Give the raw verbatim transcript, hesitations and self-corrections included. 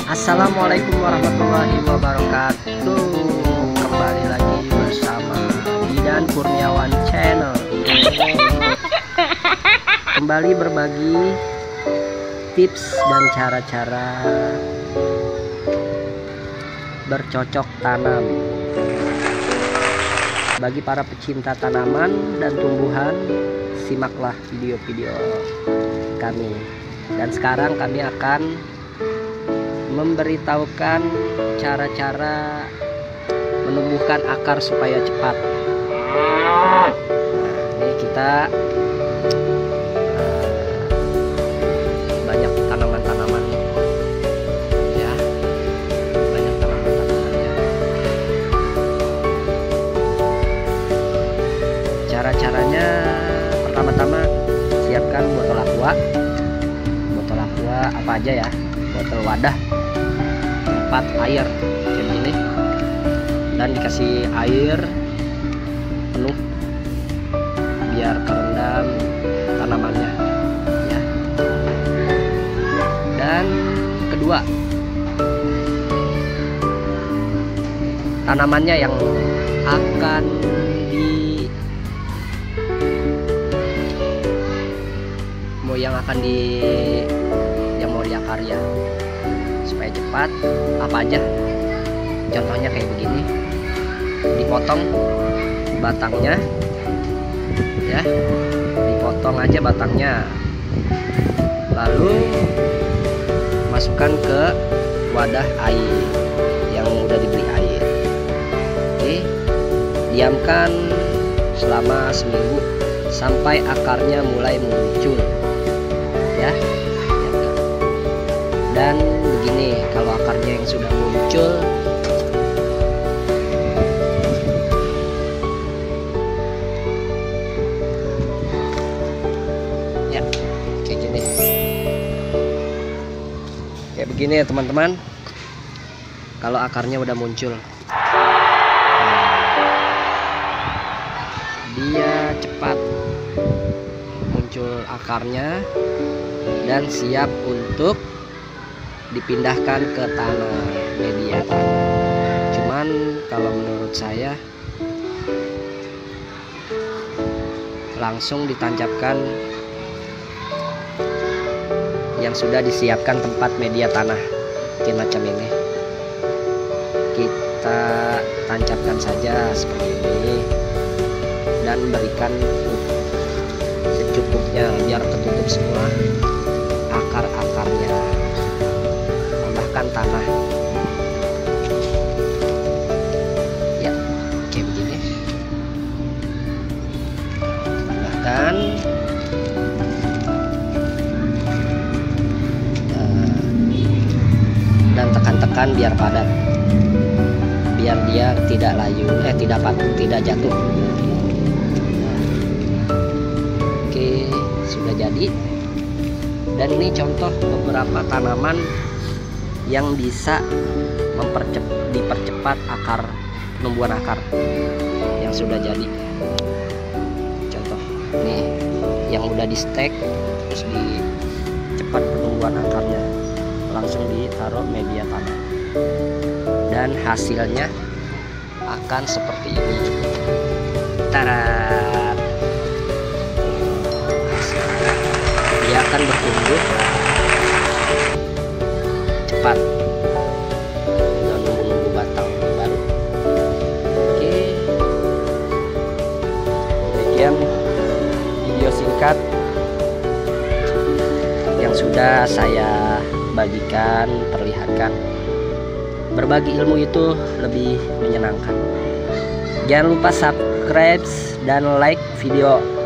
Assalamualaikum warahmatullahi wabarakatuh. Kembali lagi bersama Didan Kurniawan Channel. Kembali berbagi tips dan cara-cara bercocok tanam bagi para pecinta tanaman dan tumbuhan. Simaklah video-video kami. Dan sekarang kami akan memberitahukan cara-cara menumbuhkan akar supaya cepat. Nah, ini kita uh, banyak tanaman-tanaman ya, banyak tanaman-tanamannya. Cara-caranya, pertama-tama siapkan botol aqua. Botol aqua apa aja ya? Botol wadah tempat air kayak gini, dan dikasih air penuh biar kerendam tanamannya ya. Dan kedua, tanamannya yang akan di mau yang akan di yang mau diakarya supaya cepat, apa aja contohnya kayak begini. Dipotong batangnya ya, dipotong aja batangnya, lalu masukkan ke wadah air yang udah diberi air. Oke, diamkan selama seminggu sampai akarnya mulai muncul ya. Dan begini, kalau akarnya yang sudah muncul, ya kayak gini, kayak begini ya teman-teman. Kalau akarnya udah muncul, dia cepat muncul akarnya dan siap untuk dipindahkan ke tanah media tanah. Cuman kalau menurut saya langsung ditancapkan yang sudah disiapkan tempat media tanah kayak macam ini. Kita tancapkan saja seperti ini dan berikan secukupnya biar tertutup semua akar-akarnya. Tanah ya kayak begini, bahkan uh, dan tekan-tekan biar padat, biar dia tidak layu eh tidak patut tidak jatuh. Nah, oke, sudah jadi. Dan ini contoh beberapa tanaman yang bisa mempercepat, dipercepat akar, penumbuhan akar yang sudah jadi. Contoh nih yang udah di stek terus dicepat penumbuhan akarnya, langsung ditaruh media tanah dan hasilnya akan seperti ini. Tarat, dia akan bertumbuh cepat dan nunggu-nunggu batang baru. Oke, demikian video singkat yang sudah saya bagikan, perlihatkan. Berbagi ilmu itu lebih menyenangkan. Jangan lupa subscribe dan like video